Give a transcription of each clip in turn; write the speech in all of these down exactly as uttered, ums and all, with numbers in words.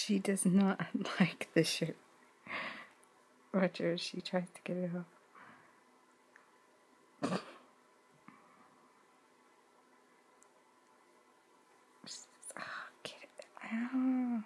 She does not like the shirt. Watch her, she tries to get it off. Oh, get it out.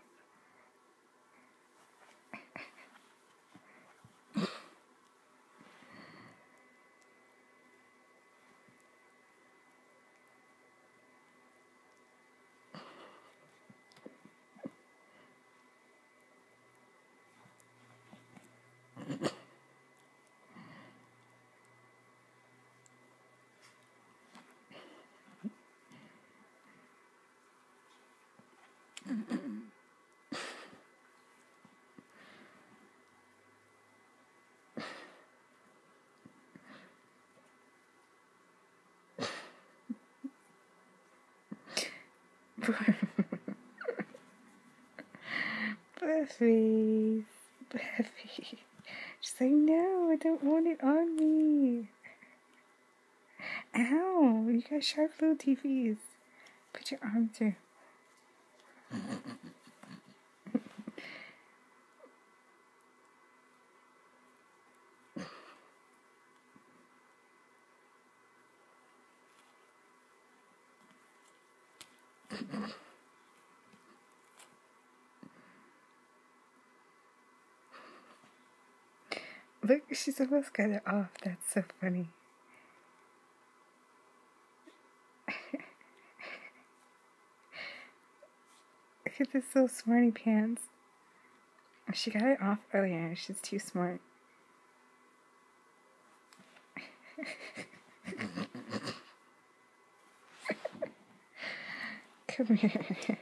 Buffy, Buffy. She's like, no, I don't want it on me. Ow, you got sharp little T Vs. Put your arm through. Look, she's almost got it off. That's so funny. Look at this little smarty pants. She got it off earlier. She's too smart. Come here.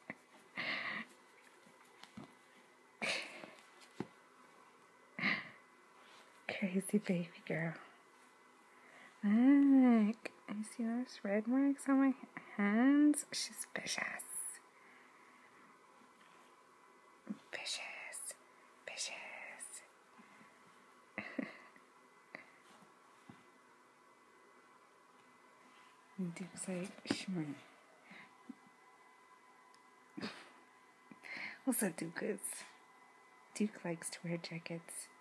Crazy baby girl. Look, you see those red marks on my hands? She's vicious. Vicious. Vicious. And Duke's like, sure. Also, Duke is. Duke likes to wear jackets.